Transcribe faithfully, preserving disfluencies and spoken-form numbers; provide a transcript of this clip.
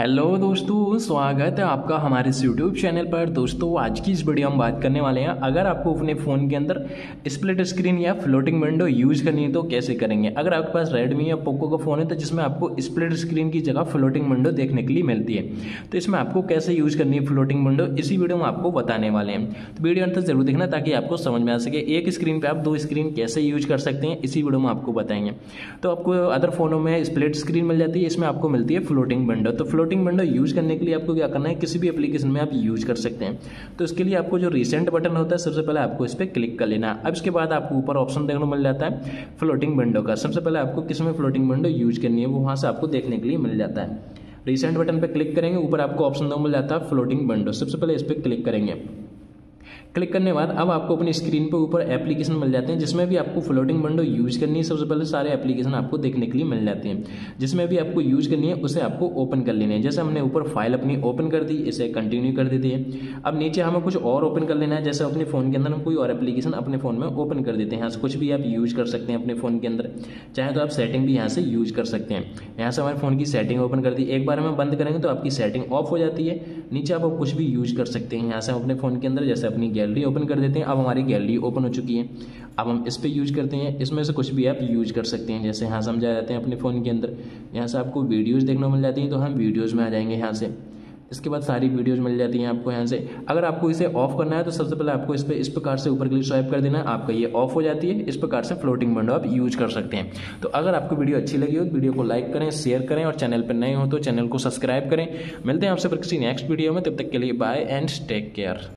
Hello दोस्तों, स्वागत है आपका हमारे इस यूट्यूब चैनल पर। दोस्तों आज की इस वीडियो हम बात करने वाले हैं, अगर आपको अपने फ़ोन के अंदर स्प्लिट स्क्रीन या फ्लोटिंग विंडो यूज़ करनी है तो कैसे करेंगे। अगर आपके पास रेडमी या पोको का फ़ोन है तो जिसमें आपको स्प्लिट स्क्रीन की जगह फ्लोटिंग विंडो देखने के लिए मिलती है, तो इसमें आपको कैसे यूज़ करनी है फ्लोटिंग विंडो, इसी वीडियो में आपको बताने वाले हैं। तो वीडियो अंत तक जरूर देखना ताकि आपको समझ में आ सके एक स्क्रीन पर आप दो स्क्रीन कैसे यूज कर सकते हैं, इसी वीडियो में आपको बताएंगे। तो आपको अदर फोनों में स्प्लिट स्क्रीन मिल जाती है, इसमें आपको मिलती है फ्लोटिंग विंडो। तो फ्लोटिंग विंडो यूज करने के लिए आपको क्या करना है, किसी भी एप्लीकेशन में आप यूज कर सकते हैं। तो इसके लिए आपको जो रिसेंट बटन होता है सबसे पहले आपको इस पर क्लिक कर लेना है। अब इसके बाद आपको ऊपर ऑप्शन देखने को मिल जाता है फ्लोटिंग विंडो का। सबसे पहले आपको किस में फ्लोटिंग विंडो यूज करनी है वो वहां से आपको देखने के लिए मिल जाता है। रिसेंट बटन पर क्लिक करेंगे, ऊपर आपको ऑप्शन देखने को मिल जाता है फ्लोटिंग विंडो। सबसे पहले इस पर क्लिक करेंगे। क्लिक करने के बाद अब आपको अपनी स्क्रीन पर ऊपर एप्लीकेशन मिल जाते हैं जिसमें भी आपको फ्लोटिंग विंडो यूज करनी है। सबसे पहले सारे एप्लीकेशन आपको देखने के लिए मिल जाते हैं, जिसमें भी आपको यूज करनी है उसे आपको ओपन कर लेना है। जैसे हमने ऊपर फाइल अपनी ओपन कर दी, इसे कंटिन्यू कर देते हैं। अब नीचे हमें कुछ और ओपन कर लेना है, जैसे अपने फोन के अंदर हम कोई और एप्लीकेशन अपने फोन में ओपन कर देते हैं। यहाँ से कुछ भी आप यूज कर सकते हैं अपने फोन के अंदर, चाहे तो आप सेटिंग भी यहाँ से यूज कर सकते हैं। यहाँ से हमारे फोन की सेटिंग ओपन कर दी, एक बार में बंद करेंगे तो आपकी सेटिंग ऑफ हो जाती है। नीचे आप कुछ भी यूज कर सकते हैं। यहाँ से हम अपने फोन के अंदर जैसे अपनी गैलरी ओपन कर देते हैं, अब हमारी गैलरी ओपन हो चुकी है। अब हम इस पे यूज करते हैं, इसमें से कुछ भी आप यूज कर सकते हैं। जैसे यहाँ समझा जाते हैं अपने फ़ोन के अंदर, यहाँ से आपको वीडियोस देखने को मिल जाती हैं तो हम वीडियोस में आ जाएंगे यहाँ से। इसके बाद सारी वीडियोस मिल जाती हैं आपको यहाँ से। अगर आपको इसे ऑफ करना है तो सबसे पहले आपको इस पर इस प्रकार से ऊपर के लिए स्वाइप कर देना है, आपका ये ऑफ हो जाती है। इस प्रकार से फ्लोटिंग विंडो आप यूज कर सकते हैं। तो अगर आपको वीडियो अच्छी लगी हो तो वीडियो को लाइक करें, शेयर करें और चैनल पर नए हो तो चैनल को सब्सक्राइब करें। मिलते हैं आपसे किसी नेक्स्ट वीडियो में, तब तक के लिए बाय एंड टेक केयर।